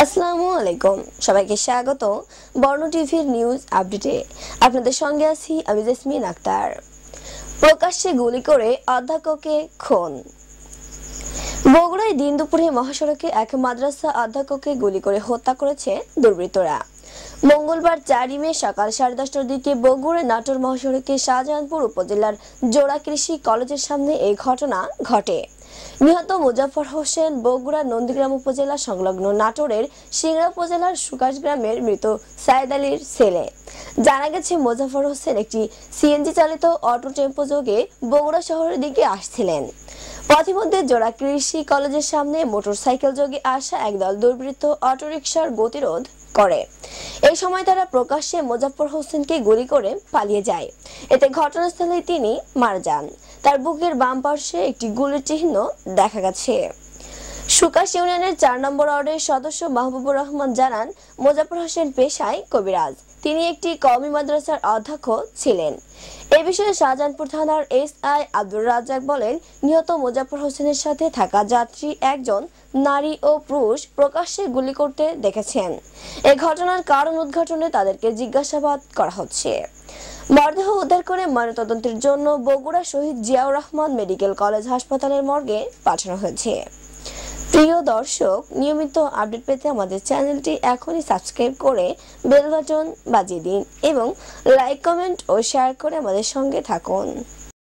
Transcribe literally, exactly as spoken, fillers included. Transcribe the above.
আসসালামু আলাইকুম সবাইকে স্বাগত বর্ণ টিভির নিউজ আপডেটে। আপনাদের সঙ্গে আছি আমি জেসমিন আক্তার। প্রকাশ্যে গুলি করে অধ্যক্ষকে খুন। বগুড়ায় দিন দুপুরে মহাসড়কে এক মাদ্রাসা অধ্যক্ষকে গুলি করে হত্যা করেছে দুর্বৃত্তরা। মঙ্গলবার চারই মে সকাল সাড়ে দশটার দিকে বগুড়া নাটোর মহাসড়কে শাহজাহানপুর উপজেলার জোড়া কৃষি কলেজের সামনে এই ঘটনা ঘটে। নিহত মুজাফর হোসেন বগুড়া নন্দীগ্রাম উপজেলা সংলগ্ন নাটোরের সিংড়া উপজেলার সুকাশ গ্রামের মৃত সাইদ আলীর ছেলে। জানা গেছে মুজাফর হোসেন একটি সিএনজি চালিত অটো টেম্পো যোগে বগুড়া শহরের দিকে আসছিলেন। পথিমধ্যে জোড়া কৃষি কলেজের সামনে মোটরসাইকেল যোগে আসা একদল দুর্বৃত্ত অটোরিকশার গতিরোধ করে। এই সময় তারা প্রকাশ্যে মুজাফর হোসেনকে গুলি করে পালিয়ে যায়। এতে ঘটনাস্থলে তিনি মারা যান। তার বুকের বাম পার্শ্বে একটি গুলির চিহ্ন দেখা গেছে। সুকাশ ইউনিয়নের চার নম্বর ওয়ার্ডের সদস্য মাহবুবুর রহমান জানান, মুজাফর হোসেন পেশায় কবিরাজ। তিনি একটি কওমি মাদ্রাসার অধ্যক্ষ ছিলেন। এ বিষয়ে শাহজাহানপুর থানার এসআই আব্দুর রাজ্জাক বলেন, নিহত মুজাফর হোসেনের সাথে থাকা যাত্রী একজন নারী ও পুরুষ প্রকাশ্যে গুলি করতে দেখেছেন। এই ঘটনার কারণ উদ্ঘাটনে তাদেরকে জিজ্ঞাসাবাদ করা হচ্ছে। মরদেহ উদ্ধার করে ময়নাতদন্তের জন্য বগুড়া শহীদ জিয়াউর রহমান মেডিকেল কলেজ হাসপাতালের মর্গে পাঠানো হয়েছে। প্রিয় দর্শক, নিয়মিত আপডেট পেতে আমাদের চ্যানেলটি এখনই সাবস্ক্রাইব করে বেল বাটন বাজিয়ে দিন এবং লাইক, কমেন্ট ও শেয়ার করে আমাদের সঙ্গে থাকুন।